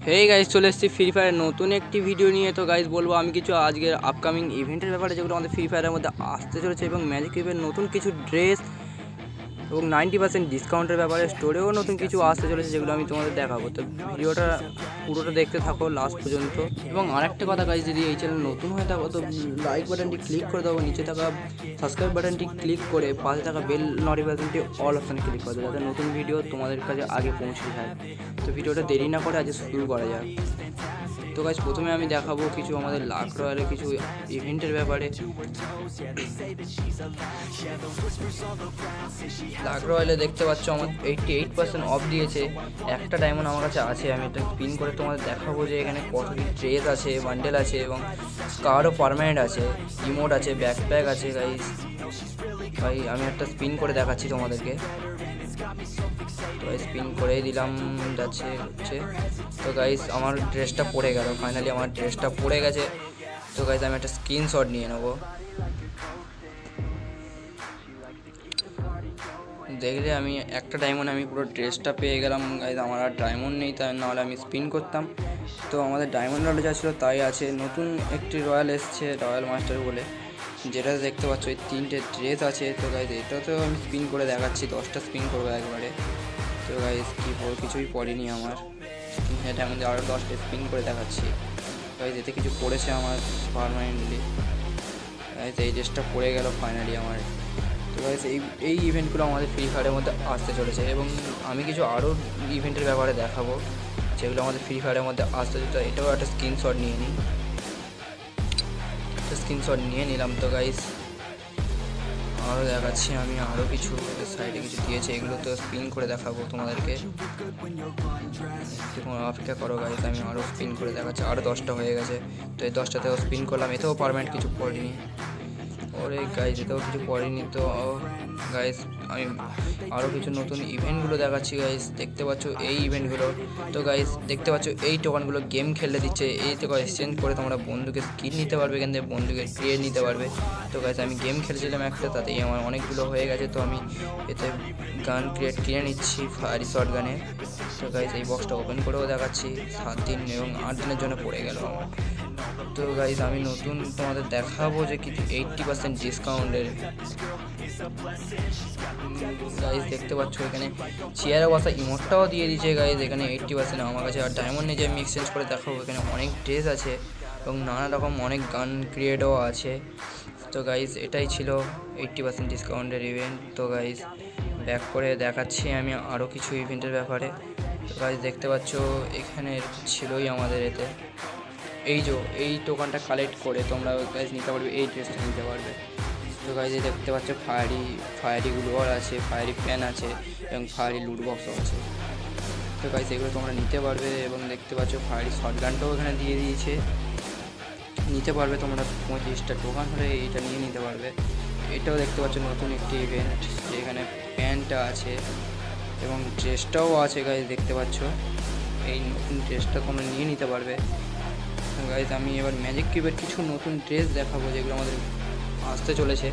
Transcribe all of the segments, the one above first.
Hey guys, চলে এসেছি free ফায়ারের নতুন একটি ভিডিও নিয়ে। তো গাইস বলবো আমি কিছু আজকের আপকামিং ইভেন্টের ব্যাপারে, যেগুলো আমাদের ফ্রি ফায়ারের মধ্যে আসতে চলেছে, এবং ম্যাজিক কিউবের নতুন কিছু ড্রেস এবং 90% ডিসকাউন্টের ব্যাপারে স্টোরেও নতুন কিছু আসতে চলেছে, যেগুলো আমি তোমাদের দেখাবো। তো ভিডিওটা পুরোটা দেখতে থাকো লাস্ট পর্যন্ত। এবং আরেকটা কথা গাইস, যদি এই চ্যানেল নতুন হয়ে থাকো তো লাইক বাটনটি ক্লিক করে দেবো, নিচে থাকা সাবস্ক্রাইব বাটনটি ক্লিক করে পাশে থাকা বেল নোটিফিকেশনটি অল অপশানে ক্লিক করে দেবো, যাতে নতুন ভিডিও তোমাদের কাছে আগে পৌঁছে যায়। তো ভিডিওটা দেরি না করে আজ শুরু করা যাক। তো গাইস প্রথমে আমি দেখাবো কিছু আমাদের লাক রয়্যালের কিছু ইভেন্টের ব্যাপারে। লাক রয়্যালে দেখতে পাচ্ছ আমার 88% অফ দিয়েছে। একটা ডায়মন্ড আমার কাছে আছে, আমি এটা স্পিন করে তোমাদের দেখাবো যে এখানে কত কি ড্রেস আছে, বান্ডেল আছে, এবং স্কারও পার্মানেন্ট আছে, ইমোট আছে, ব্যাকপ্যাক আছে। গাইস ভাই আমি একটা স্পিন করে দেখাচ্ছি তোমাদেরকে। তো স্পিন করেই দিলাম, যাচ্ছে হচ্ছে। তো গাইস আমার ড্রেসটা পড়ে গেল, ফাইনালি আমার ড্রেসটা পড়ে গেছে। তো গাইস আমি একটা স্ক্রিনশট নিয়ে নেবো। দেখলে আমি একটা ডায়মন্ড আমি পুরো ড্রেসটা পেয়ে গেলাম। গাইস আমার আর ডায়মন্ড নেই, তাই নাহলে আমি স্পিন করতাম। তো আমাদের ডায়মন্ড রয়্যাল যা ছিল তাই আছে। নতুন একটি রয়্যাল এসছে, রয়্যাল মাস্টার বলে, যেটা দেখতে পাচ্ছ এই 3টে ড্রেস আছে। তো গাইস এটাতেও আমি স্পিন করে দেখাচ্ছি, 10টা স্পিন করবো একবারে। তো গাইস কিছুই পড়েনি আমার, এটা আমাদের আরও 10টা স্পিন করে দেখাচ্ছি। গাইস এতে কিছু পড়েছে আমার পারমানেন্টলি। গাইস এই ড্রেসটা পড়ে গেল ফাইনালি আমার। তো গাইস এই ইভেন্টগুলো আমাদের ফ্রি ফায়ারের মধ্যে আসতে চলেছে, এবং আমি কিছু আরও ইভেন্টের ব্যাপারে দেখাবো যেগুলো আমাদের ফ্রি ফায়ারের মধ্যে আসতে চলেছে। এটাও একটা স্ক্রিনশট নিয়ে নিই, একটা স্ক্রিনশট নিয়ে নিলাম। তো গাইস আরও দেখাচ্ছি, আমি আরও কিছু সাইডে কিছু দিয়েছে, এগুলো তো স্পিন করে দেখাবো তোমাদেরকে। তোমরা অপেক্ষা করো গাইস, আমি আরও স্পিন করে দেখাচ্ছি। আরও 10টা হয়ে গেছে, তো এই 10টাতেও স্পিন করলাম, এতেও পারমানেন্ট কিছু পড়েনি। ওরে গাইস এতেও কিছু পড়েনি। তো গাইস আমি আরও কিছু নতুন ইভেন্টগুলো দেখাচ্ছি। গাইস দেখতে পাচ্ছ এই ইভেন্টগুলো। তো গাইস দেখতে পাচ্ছ এই টোকেনগুলো গেম খেলতে দিচ্ছে, এই থেকে এক্সচেঞ্জ করে তোমরা বন্ধুকে স্কিন নিতে পারবে, এখান থেকে বন্ধুকে ক্রিয়েট নিতে পারবে। তো গাইস আমি গেম খেলছিলাম একটা, তাতেই আমার অনেকগুলো হয়ে গেছে। তো আমি এতে গান কিনে নিচ্ছি, ফায়ারি শর্ট গানে। তো গাইস এই বক্সটা ওপেন করেও দেখাচ্ছি, 7 দিন এবং 8 দিনের জন্য পড়ে গেল আমার। তো গাইস আমি নতুন তোমাদের দেখাবো যে কিছু 80% ডিসকাউন্টের। গাইস দেখতে পাচ্ছ এখানে চেয়ারে বসা ইমোটটাও দিয়ে দিয়েছে। গাইস এখানে 80%। আমার কাছে আর ডায়মন্ড নেই যে আমি এক্সচেঞ্জ করে দেখাবো। এখানে অনেক ড্রেস আছে এবং নানা রকম অনেক গান ক্রিয়েটও আছে। তো গাইস এটাই ছিল 80% ডিসকাউন্টের ইভেন্ট। তো গাইস ব্যাক করে দেখাচ্ছি আমি আরও কিছু ইভেন্টের ব্যাপারে। তো গাইস দেখতে পাচ্ছ এখানে ছিলই আমাদের এতে, এই টোকেনটা কালেক্ট করে তোমরা গাইস নিতে পারবে, এই ড্রেসটা নিতে পারবে। তো গাইস দেখতে পাচ্ছ ফায়ারি গ্লুয়াল আছে, ফায়ারি প্যান আছে, এবং ফায়ারি লুট বক্সও আছে। তো গাইস এগুলো তোমরা নিতে পারবে। এবং দেখতে পাচ্ছ ফায়ারি শটগানটাও এখানে দিয়ে দিয়েছে, নিতে পারবে তোমরা। 25টা টোকেন হলে এটা নিয়ে নিতে পারবে। এটাও দেখতে পাচ্ছ নতুন একটি ইভেন্ট, এখানে প্যান্টটা আছে এবং ড্রেসটাও আছে। গাইস দেখতে পাচ্ছ এই নতুন ড্রেসটা তোমরা নিয়ে নিতে পারবে। গাইস আমি এবার ম্যাজিক কিউবের কিছু নতুন ড্রেস দেখাবো যেগুলো আমাদের আসতে চলেছে।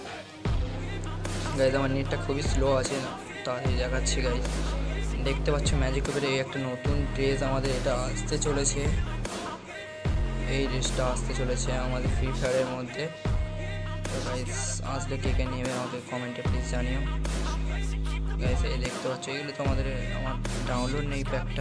গাইস আমার নেটটা খুবই স্লো আছে, তাই দেখাচ্ছি। গাইস দেখতে পাচ্ছ ম্যাজিক কিউবের এই একটা নতুন ড্রেস আমাদের এটা আসতে চলেছে, এই ড্রেসটা আসতে চলেছে আমাদের ফ্রি ফায়ারের মধ্যে। তো গাইস আসলে কে কে নেবে আমাকে কমেন্টে প্লিজ জানিও। গাইস এই দেখতে পাচ্ছ এগুলো তো আমার ডাউনলোড নেই প্যাকটা।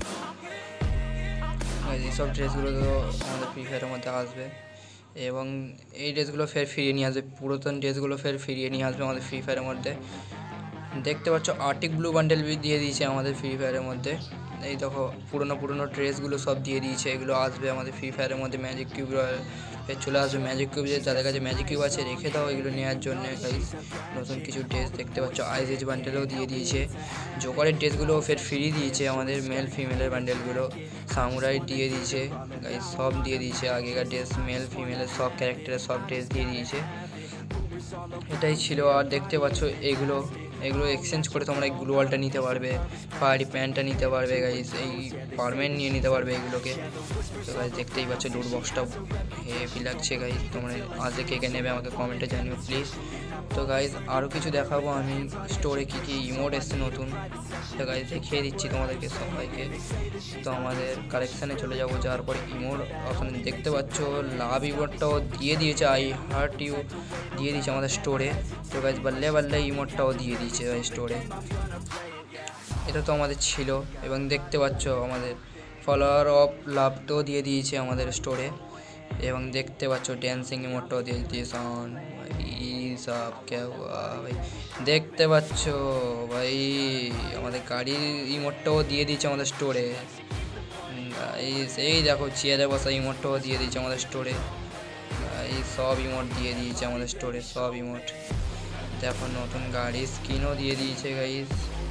এইসব ড্রেসগুলো তো আমাদের ফ্রি ফায়ারের মধ্যে আসবে, এবং এই ড্রেসগুলো ফের ফিরিয়ে নিয়ে আসবে, পুরাতন ড্রেসগুলো ফের ফিরিয়ে নিয়ে আসবে আমাদের ফ্রি ফায়ারের মধ্যে। দেখতে পাচ্ছ আর্টিক ব্লু বান্ডেল দিয়ে দিয়েছে আমাদের ফ্রি ফায়ারের মধ্যে। এই দেখো পুরনো ড্রেসগুলো সব দিয়ে দিয়েছে, এগুলো আসবে আমাদের ফ্রি ফায়ারের মধ্যে। ম্যাজিক কিউব ফের চলে আসবে, ম্যাজিক কিউব যাদের কাছে ম্যাজিক কিউব আছে রেখে দাও এগুলো নেওয়ার জন্য। গাইস নতুন কিছু ড্রেস দেখতে পাচ্ছ, আইজ বান্ডেলও দিয়ে দিয়েছে, জোকারের ড্রেসগুলো ফের ফ্রি দিয়েছে আমাদের, মেল ফিমেলের বান্ডেলগুলো সামুরাই দিয়ে দিয়েছে। গাইস সব দিয়ে দিয়েছে, আগেকার ড্রেস মেল ফিমেলের সব ক্যারেক্টারের সব ড্রেস দিয়ে দিয়েছে। এটাই ছিল। আর দেখতে পাচ্ছ এগুলো এক্সচেঞ্জ করে তোমরা এই গ্লোয়ালটা নিতে পারবে, ফায়ারি প্যান্টটা নিতে পারবে। গাইস এই পারমানেন্ট নিয়ে নিতে পারবে এগুলোকে। তো গাইস দেখতেই পাচ্ছ লুট বক্সটা হেভি লাগছে। গাইস তোমরা আজকে কে কে নেবে আমাকে কমেন্টে জানিও প্লিজ। তো গাইজ আরও কিছু দেখাবো আমি স্টোরে কী কী ইমোট এসছে নতুন। তো গাইজ দেখিয়ে দিচ্ছি তোমাদেরকে সবাইকে। তো আমাদের কালেকশানে চলে যাবো, যাওয়ার পরে ইমোট ওখানে দেখতে পাচ্ছ লাভ ইমোটটাও দিয়ে দিয়েছে, আই হার্ট ইউ দিয়ে দিয়েছে আমাদের স্টোরে। তো গাইজ বাল্লে বাল্লে ইমোটটাও দিয়ে দিয়েছে স্টোরে, এটা তো আমাদের ছিল। এবং দেখতে পাচ্ছ আমাদের ফলোয়ার অফ লাভটাও দিয়ে দিয়েছে আমাদের স্টোরে। এবং দেখতে পাচ্ছ ড্যান্সিং ইমোটটাও দিয়ে দিয়েছে সব কে ভাই, দেখতে পাচ্ছ ভাই আমাদের গাড়ির ইমোটটাও দিয়ে দিয়েছে আমাদের স্টোরে। এই দেখো চেয়ারে বসা ইমোটটাও দিয়ে দিয়েছে আমাদের স্টোরে। এই সব ইমোট দিয়ে দিয়েছে আমাদের স্টোরে, সব ইমোট। দেখো নতুন গাড়ির স্কিনও দিয়ে দিয়েছে গাইস।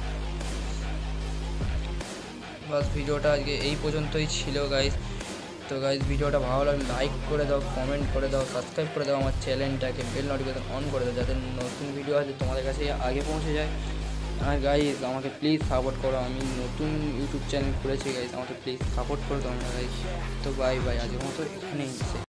বাস ভিডিওটা আজকে এই পর্যন্তই ছিল গাইস। তো গাইস ভিডিওটা ভালো লাগলে লাইক করে দাও, কমেন্ট করে দাও, সাবস্ক্রাইব করে দাও আমার চ্যানেলটাকে, বেল নোটিফিকেশন অন করে দাও যাতে নতুন ভিডিও আছে তোমাদের কাছে আগে পৌঁছে যায়। আর গাইস আমাকে প্লিজ সাপোর্ট করো, আমি নতুন ইউটিউব চ্যানেল খুলেছি গাইস, আমাকে প্লিজ সাপোর্ট করে দাও গাইস। তো বাই বাই, আজকের মতো এখানেই।